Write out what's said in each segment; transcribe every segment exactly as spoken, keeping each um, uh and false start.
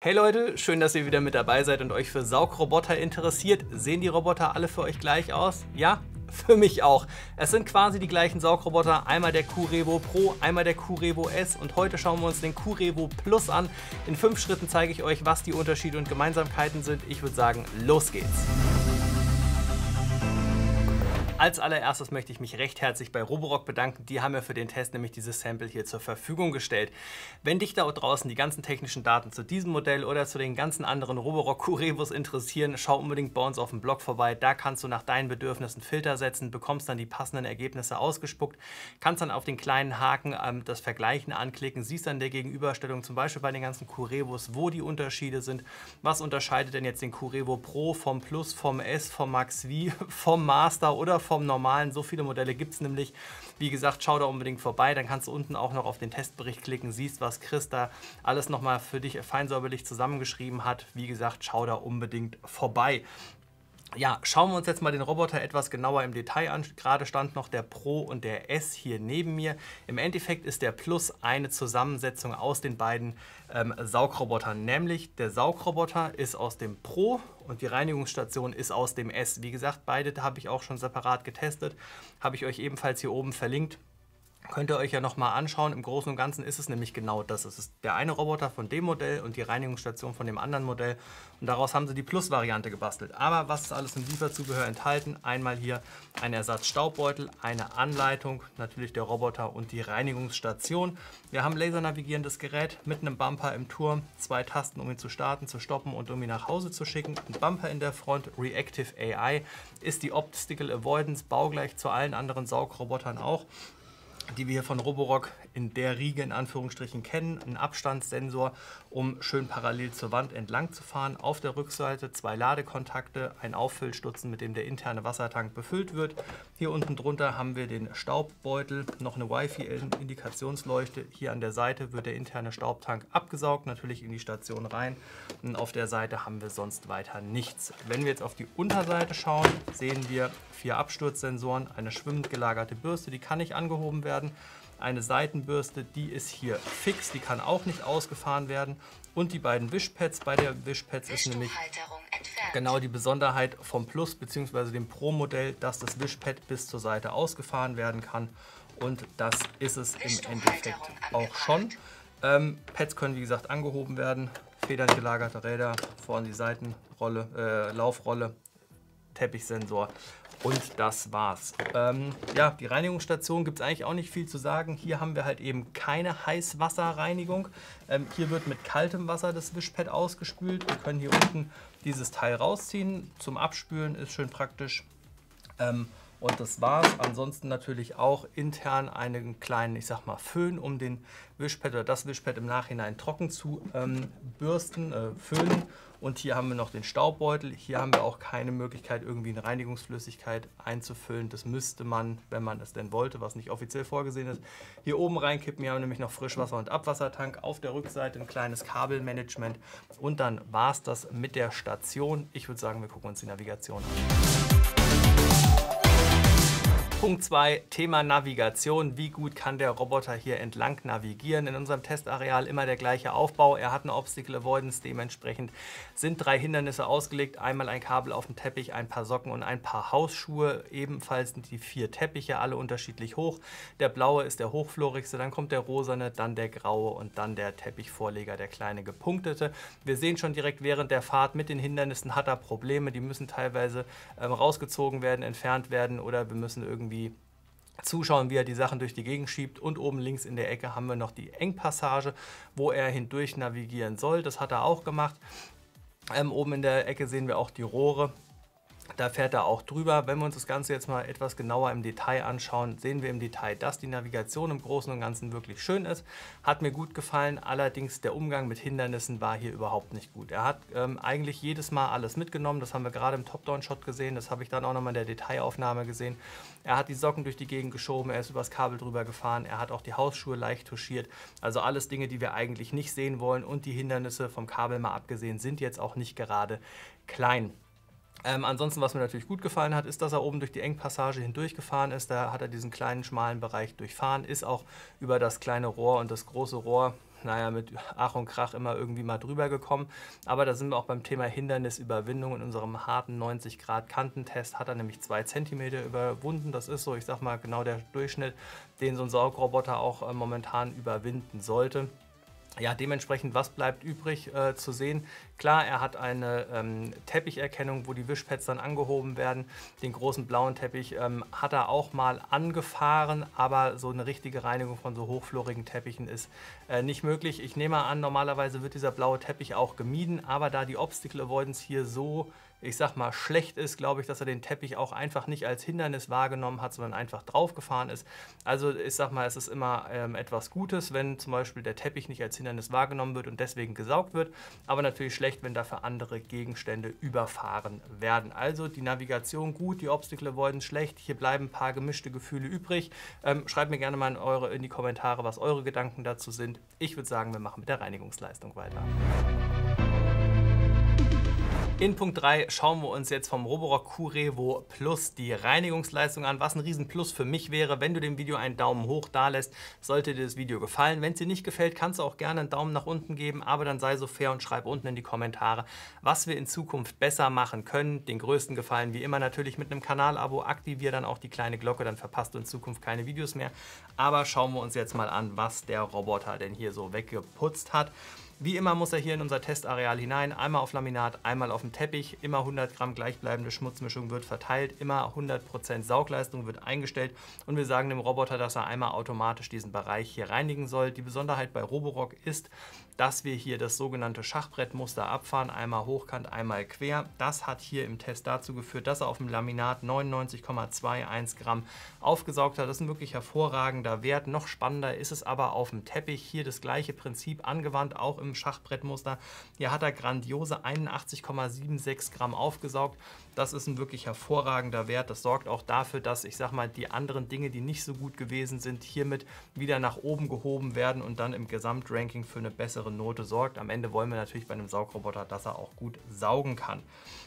Hey Leute, schön, dass ihr wieder mit dabei seid und euch für Saugroboter interessiert. Sehen die Roboter alle für euch gleich aus? Ja? Für mich auch. Es sind quasi die gleichen Saugroboter, einmal der Q-Revo Pro, einmal der Q-Revo S und heute schauen wir uns den Q-Revo Plus an. In fünf Schritten zeige ich euch, was die Unterschiede und Gemeinsamkeiten sind. Ich würde sagen, los geht's! Als allererstes möchte ich mich recht herzlich bei Roborock bedanken. Die haben mir für den Test nämlich dieses Sample hier zur Verfügung gestellt. Wenn dich da draußen die ganzen technischen Daten zu diesem Modell oder zu den ganzen anderen Roborock Q-Revos interessieren, schau unbedingt bei uns auf dem Blog vorbei. Da kannst du nach deinen Bedürfnissen Filter setzen, bekommst dann die passenden Ergebnisse ausgespuckt, kannst dann auf den kleinen Haken ähm, das Vergleichen anklicken, siehst dann der Gegenüberstellung zum Beispiel bei den ganzen Q-Revos, wo die Unterschiede sind. Was unterscheidet denn jetzt den Q-Revo Pro vom Plus, vom S, vom Max V, vom Master oder vom normalen? So viele Modelle gibt es nämlich. Wie gesagt, schau da unbedingt vorbei. Dann kannst du unten auch noch auf den Testbericht klicken, siehst, was Chris da alles nochmal für dich feinsäuberlich zusammengeschrieben hat. Wie gesagt, schau da unbedingt vorbei. Ja, schauen wir uns jetzt mal den Roboter etwas genauer im Detail an. Gerade stand noch der Pro und der S hier neben mir. Im Endeffekt ist der Plus eine Zusammensetzung aus den beiden ähm, Saugrobotern. Nämlich der Saugroboter ist aus dem Pro und die Reinigungsstation ist aus dem S. Wie gesagt, beide habe ich auch schon separat getestet. Habe ich euch ebenfalls hier oben verlinkt. Könnt ihr euch ja nochmal anschauen. Im Großen und Ganzen ist es nämlich genau das. Es ist der eine Roboter von dem Modell und die Reinigungsstation von dem anderen Modell. Und daraus haben sie die Plus-Variante gebastelt. Aber was ist alles im Lieferzubehör enthalten? Einmal hier ein Ersatz-Staubbeutel, eine Anleitung, natürlich der Roboter und die Reinigungsstation. Wir haben lasernavigierendes Gerät mit einem Bumper im Turm, zwei Tasten, um ihn zu starten, zu stoppen und um ihn nach Hause zu schicken. Ein Bumper in der Front, Reactive A I, ist die Obstacle Avoidance, baugleich zu allen anderen Saugrobotern auch, die wir hier von Roborock in der Riege in Anführungsstrichen kennen. Ein Abstandssensor, um schön parallel zur Wand entlang zu fahren. Auf der Rückseite zwei Ladekontakte, ein Auffüllstutzen, mit dem der interne Wassertank befüllt wird. Hier unten drunter haben wir den Staubbeutel, noch eine Wi-Fi-Indikationsleuchte. Hier an der Seite wird der interne Staubtank abgesaugt, natürlich in die Station rein. Und auf der Seite haben wir sonst weiter nichts. Wenn wir jetzt auf die Unterseite schauen, sehen wir vier Absturzsensoren, eine schwimmend gelagerte Bürste, die kann nicht angehoben werden. Eine Seitenbürste, die ist hier fix, die kann auch nicht ausgefahren werden. Und die beiden Wischpads. Bei der Wischpads ist nämlich genau die Besonderheit vom Plus bzw. dem Pro-Modell, dass das Wischpad bis zur Seite ausgefahren werden kann. Und das ist es im Endeffekt auch schon. Ähm, Pads können wie gesagt angehoben werden. Federn gelagerte Räder, vorne die Seitenrolle, äh, Laufrolle, Teppichsensor. Und das war's. Ähm, ja, die Reinigungsstation gibt es eigentlich auch nicht viel zu sagen. Hier haben wir halt eben keine Heißwasserreinigung. Ähm, hier wird mit kaltem Wasser das Wischpad ausgespült. Wir können hier unten dieses Teil rausziehen. Zum Abspülen ist schön praktisch. Ähm, Und das war's. Ansonsten natürlich auch intern einen kleinen, ich sag mal, Föhn, um den Wischpad oder das Wischpad im Nachhinein trocken zu ähm, bürsten, äh, föhnen. Und hier haben wir noch den Staubbeutel. Hier haben wir auch keine Möglichkeit, irgendwie eine Reinigungsflüssigkeit einzufüllen. Das müsste man, wenn man es denn wollte, was nicht offiziell vorgesehen ist, hier oben reinkippen. Hier haben wir nämlich noch Frischwasser- und Abwassertank. Auf der Rückseite ein kleines Kabelmanagement. Und dann war's das mit der Station. Ich würde sagen, wir gucken uns die Navigation an. Punkt zwei, Thema Navigation. Wie gut kann der Roboter hier entlang navigieren? In unserem Testareal immer der gleiche Aufbau. Er hat eine Obstacle Avoidance, dementsprechend sind drei Hindernisse ausgelegt. Einmal ein Kabel auf dem Teppich, ein paar Socken und ein paar Hausschuhe. Ebenfalls sind die vier Teppiche, alle unterschiedlich hoch. Der blaue ist der hochflorigste, dann kommt der rosane, dann der graue und dann der Teppichvorleger, der kleine gepunktete. Wir sehen schon direkt während der Fahrt, mit den Hindernissen hat er Probleme. Die müssen teilweise ähm, rausgezogen werden, entfernt werden oder wir müssen irgendwie irgendwie zuschauen, wie er die Sachen durch die Gegend schiebt. Und oben links in der Ecke haben wir noch die Engpassage, wo er hindurch navigieren soll. Das hat er auch gemacht. Ähm, oben in der Ecke sehen wir auch die Rohre. Da fährt er auch drüber. Wenn wir uns das Ganze jetzt mal etwas genauer im Detail anschauen, sehen wir im Detail, dass die Navigation im Großen und Ganzen wirklich schön ist. Hat mir gut gefallen, allerdings der Umgang mit Hindernissen war hier überhaupt nicht gut. Er hat ähm, eigentlich jedes Mal alles mitgenommen, das haben wir gerade im Top-Down-Shot gesehen, das habe ich dann auch nochmal in der Detailaufnahme gesehen. Er hat die Socken durch die Gegend geschoben, er ist übers Kabel drüber gefahren, er hat auch die Hausschuhe leicht touchiert. Also alles Dinge, die wir eigentlich nicht sehen wollen, und die Hindernisse vom Kabel mal abgesehen sind jetzt auch nicht gerade klein. Ähm, ansonsten, was mir natürlich gut gefallen hat, ist, dass er oben durch die Engpassage hindurch gefahren ist. Da hat er diesen kleinen, schmalen Bereich durchfahren, ist auch über das kleine Rohr und das große Rohr, naja, mit Ach und Krach immer irgendwie mal drüber gekommen. Aber da sind wir auch beim Thema Hindernisüberwindung. In unserem harten neunzig Grad Kantentest hat er nämlich zwei Zentimeter überwunden. Das ist so, ich sag mal, genau der Durchschnitt, den so ein Saugroboter auch äh, momentan überwinden sollte. Ja, dementsprechend, was bleibt übrig äh, zu sehen? Klar, er hat eine ähm, Teppicherkennung, wo die Wischpads dann angehoben werden. Den großen blauen Teppich ähm, hat er auch mal angefahren, aber so eine richtige Reinigung von so hochflorigen Teppichen ist äh, nicht möglich. Ich nehme an, normalerweise wird dieser blaue Teppich auch gemieden, aber da die Obstacle Avoidance hier so, ich sag mal, schlecht ist, glaube ich, dass er den Teppich auch einfach nicht als Hindernis wahrgenommen hat, sondern einfach draufgefahren ist. Also ich sag mal, es ist immer ähm, etwas Gutes, wenn zum Beispiel der Teppich nicht als Hindernis wahrgenommen wird und deswegen gesaugt wird, aber natürlich schlecht, wenn dafür andere Gegenstände überfahren werden. Also die Navigation gut, die Obstacle Avoidance schlecht, hier bleiben ein paar gemischte Gefühle übrig. Ähm, schreibt mir gerne mal in, eure, in die Kommentare, was eure Gedanken dazu sind. Ich würde sagen, wir machen mit der Reinigungsleistung weiter. In Punkt drei schauen wir uns jetzt vom Roborock Q-Revo Plus die Reinigungsleistung an, was ein Riesenplus für mich wäre. Wenn du dem Video einen Daumen hoch da lässt, sollte dir das Video gefallen. Wenn es dir nicht gefällt, kannst du auch gerne einen Daumen nach unten geben, aber dann sei so fair und schreib unten in die Kommentare, was wir in Zukunft besser machen können. Den größten Gefallen wie immer natürlich mit einem Kanalabo. Aktiviere dann auch die kleine Glocke, dann verpasst du in Zukunft keine Videos mehr. Aber schauen wir uns jetzt mal an, was der Roboter denn hier so weggeputzt hat. Wie immer muss er hier in unser Testareal hinein, einmal auf Laminat, einmal auf dem Teppich, immer hundert Gramm gleichbleibende Schmutzmischung wird verteilt, immer hundert Prozent Saugleistung wird eingestellt und wir sagen dem Roboter, dass er einmal automatisch diesen Bereich hier reinigen soll. Die Besonderheit bei Roborock ist, dass wir hier das sogenannte Schachbrettmuster abfahren, einmal hochkant, einmal quer. Das hat hier im Test dazu geführt, dass er auf dem Laminat neunundneunzig Komma einundzwanzig Gramm aufgesaugt hat. Das ist ein wirklich hervorragender Wert. Noch spannender ist es aber auf dem Teppich. Hier das gleiche Prinzip angewandt, auch im Schachbrettmuster. Hier hat er grandiose einundachtzig Komma sechsundsiebzig Gramm aufgesaugt. Das ist ein wirklich hervorragender Wert. Das sorgt auch dafür, dass, ich sag mal, die anderen Dinge, die nicht so gut gewesen sind, hiermit wieder nach oben gehoben werden und dann im Gesamtranking für eine bessere Note sorgt. Am Ende wollen wir natürlich bei einem Saugroboter, dass er auch gut saugen kann.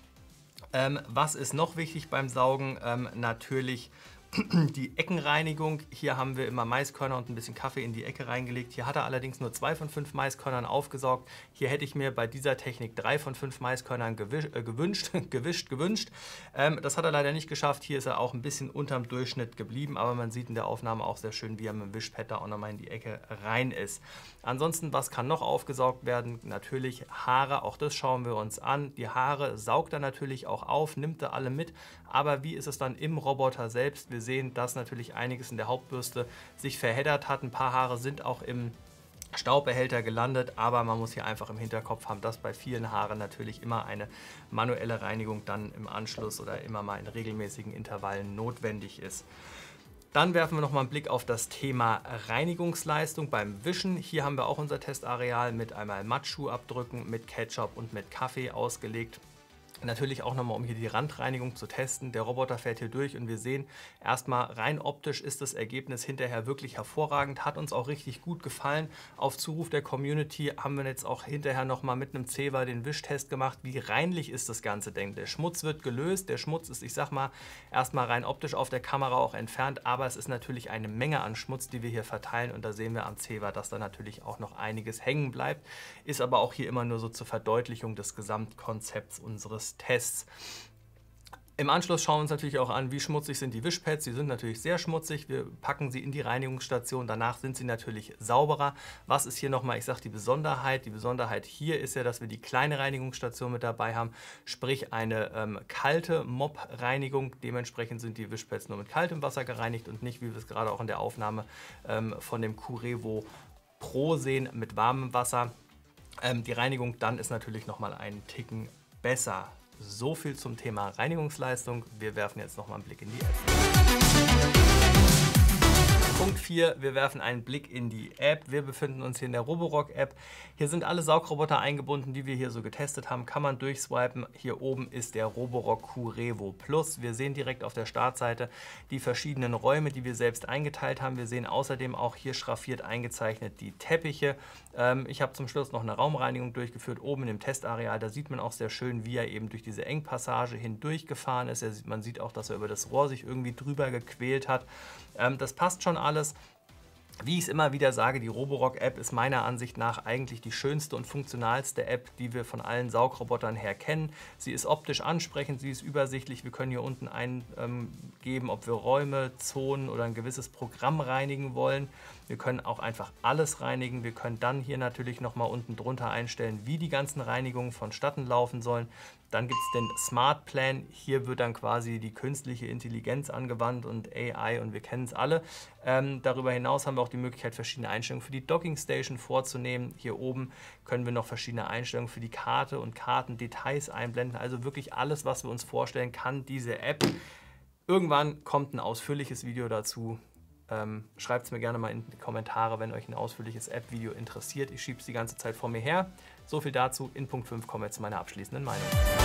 Ähm, was ist noch wichtig beim Saugen? Ähm, natürlich die Eckenreinigung. Hier haben wir immer Maiskörner und ein bisschen Kaffee in die Ecke reingelegt. Hier hat er allerdings nur zwei von fünf Maiskörnern aufgesaugt. Hier hätte ich mir bei dieser Technik drei von fünf Maiskörnern gewisch, äh, gewünscht, gewischt, gewünscht. Ähm, das hat er leider nicht geschafft. Hier ist er auch ein bisschen unterm Durchschnitt geblieben, aber man sieht in der Aufnahme auch sehr schön, wie er mit dem Wischpad da auch nochmal in die Ecke rein ist. Ansonsten, was kann noch aufgesaugt werden? Natürlich Haare, auch das schauen wir uns an. Die Haare saugt er natürlich auch auf, nimmt er alle mit, aber wie ist es dann im Roboter selbst? Wir sehen, dass natürlich einiges in der Hauptbürste sich verheddert hat. Ein paar Haare sind auch im Staubbehälter gelandet, aber man muss hier einfach im Hinterkopf haben, dass bei vielen Haaren natürlich immer eine manuelle Reinigung dann im Anschluss oder immer mal in regelmäßigen Intervallen notwendig ist. Dann werfen wir noch mal einen Blick auf das Thema Reinigungsleistung beim Wischen. Hier haben wir auch unser Testareal mit einmal Mattschuhabdrücken, mit Ketchup und mit Kaffee ausgelegt. Natürlich auch nochmal, um hier die Randreinigung zu testen. Der Roboter fährt hier durch und wir sehen, erstmal rein optisch ist das Ergebnis hinterher wirklich hervorragend. Hat uns auch richtig gut gefallen. Auf Zuruf der Community haben wir jetzt auch hinterher nochmal mit einem Zewa den Wischtest gemacht. Wie reinlich ist das Ganze denn? Der Schmutz wird gelöst. Der Schmutz ist, ich sag mal, erstmal rein optisch auf der Kamera auch entfernt. Aber es ist natürlich eine Menge an Schmutz, die wir hier verteilen. Und da sehen wir am Zewa, dass da natürlich auch noch einiges hängen bleibt. Ist aber auch hier immer nur so zur Verdeutlichung des Gesamtkonzepts unseres Tests. Im Anschluss schauen wir uns natürlich auch an, wie schmutzig sind die Wischpads. Sie sind natürlich sehr schmutzig. Wir packen sie in die Reinigungsstation. Danach sind sie natürlich sauberer. Was ist hier nochmal, ich sage die Besonderheit. Die Besonderheit hier ist ja, dass wir die kleine Reinigungsstation mit dabei haben, sprich eine ähm, kalte Mop-Reinigung. Dementsprechend sind die Wischpads nur mit kaltem Wasser gereinigt und nicht, wie wir es gerade auch in der Aufnahme ähm, von dem Q-Revo Pro sehen, mit warmem Wasser. Ähm, die Reinigung dann ist natürlich nochmal einen Ticken besser. So viel zum Thema Reinigungsleistung. Wir werfen jetzt nochmal einen Blick in die App. Punkt vier, wir werfen einen Blick in die App. Wir befinden uns hier in der Roborock-App. Hier sind alle Saugroboter eingebunden, die wir hier so getestet haben. Kann man durchswipen. Hier oben ist der Roborock Q-Revo Plus. Wir sehen direkt auf der Startseite die verschiedenen Räume, die wir selbst eingeteilt haben. Wir sehen außerdem auch hier schraffiert eingezeichnet die Teppiche. Ähm, ich habe zum Schluss noch eine Raumreinigung durchgeführt, oben in dem Testareal. Da sieht man auch sehr schön, wie er eben durch diese Engpassage hindurchgefahren ist. Er sieht, man sieht auch, dass er über das Rohr sich irgendwie drüber gequält hat. Ähm, das passt schon alles. Wie ich es immer wieder sage, die Roborock-App ist meiner Ansicht nach eigentlich die schönste und funktionalste App, die wir von allen Saugrobotern her kennen. Sie ist optisch ansprechend, sie ist übersichtlich. Wir können hier unten eingeben, ob wir Räume, Zonen oder ein gewisses Programm reinigen wollen. Wir können auch einfach alles reinigen. Wir können dann hier natürlich nochmal unten drunter einstellen, wie die ganzen Reinigungen vonstatten laufen sollen. Dann gibt es den Smart Plan. Hier wird dann quasi die künstliche Intelligenz angewandt und A I und wir kennen es alle. Ähm, darüber hinaus haben wir auch die Möglichkeit, verschiedene Einstellungen für die Docking Station vorzunehmen. Hier oben können wir noch verschiedene Einstellungen für die Karte und Kartendetails einblenden. Also wirklich alles, was wir uns vorstellen, kann diese App. Irgendwann kommt ein ausführliches Video dazu. Ähm, Schreibt es mir gerne mal in die Kommentare, wenn euch ein ausführliches App-Video interessiert. Ich schiebe es die ganze Zeit vor mir her. So viel dazu. In Punkt fünf kommen wir zu meiner abschließenden Meinung.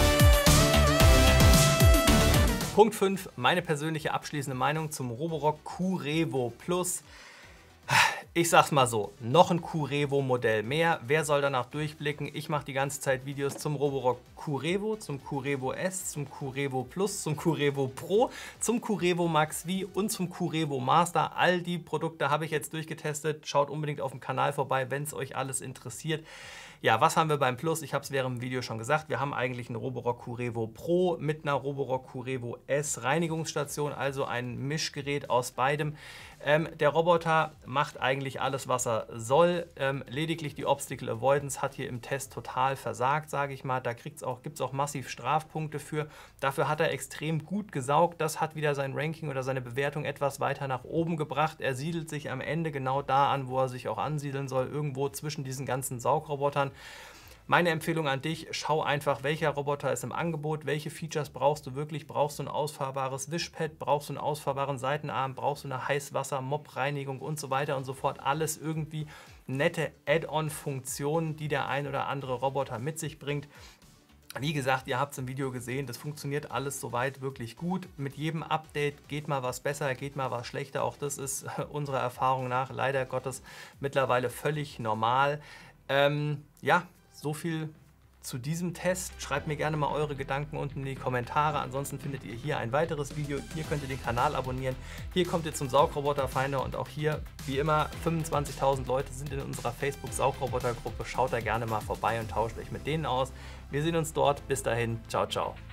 Punkt fünf, meine persönliche abschließende Meinung zum Roborock Q-Revo Plus. Ich sag's mal so, noch ein Q-Revo-Modell mehr. Wer soll danach durchblicken? Ich mache die ganze Zeit Videos zum Roborock Q-Revo, zum Q-Revo S, zum Q-Revo Plus, zum Q-Revo Pro, zum Q-Revo Max V und zum Q-Revo Master. All die Produkte habe ich jetzt durchgetestet. Schaut unbedingt auf dem Kanal vorbei, wenn es euch alles interessiert. Ja, was haben wir beim Plus? Ich habe es während dem Video schon gesagt. Wir haben eigentlich einen Roborock Q-Revo Pro mit einer Roborock Q-Revo S Reinigungsstation, also ein Mischgerät aus beidem. Ähm, der Roboter macht eigentlich alles, was er soll. Ähm, lediglich die Obstacle Avoidance hat hier im Test total versagt, sage ich mal. Da gibt es auch, gibt's auch massiv Strafpunkte für. Dafür hat er extrem gut gesaugt. Das hat wieder sein Ranking oder seine Bewertung etwas weiter nach oben gebracht. Er siedelt sich am Ende genau da an, wo er sich auch ansiedeln soll, irgendwo zwischen diesen ganzen Saugrobotern. Meine Empfehlung an dich, schau einfach, welcher Roboter ist im Angebot, welche Features brauchst du wirklich, brauchst du ein ausfahrbares Wischpad, brauchst du einen ausfahrbaren Seitenarm, brauchst du eine Heißwasser-Mob-Reinigung und so weiter und so fort. Alles irgendwie nette Add-on-Funktionen, die der ein oder andere Roboter mit sich bringt. Wie gesagt, ihr habt es im Video gesehen, das funktioniert alles soweit wirklich gut. Mit jedem Update geht mal was besser, geht mal was schlechter. Auch das ist unserer Erfahrung nach leider Gottes mittlerweile völlig normal. Ähm, ja, so viel zu diesem Test. Schreibt mir gerne mal eure Gedanken unten in die Kommentare. Ansonsten findet ihr hier ein weiteres Video. Hier könnt ihr den Kanal abonnieren. Hier kommt ihr zum Saugroboter-Finder und auch hier, wie immer, fünfundzwanzigtausend Leute sind in unserer Facebook-Saugroboter-Gruppe. Schaut da gerne mal vorbei und tauscht euch mit denen aus. Wir sehen uns dort. Bis dahin. Ciao, ciao.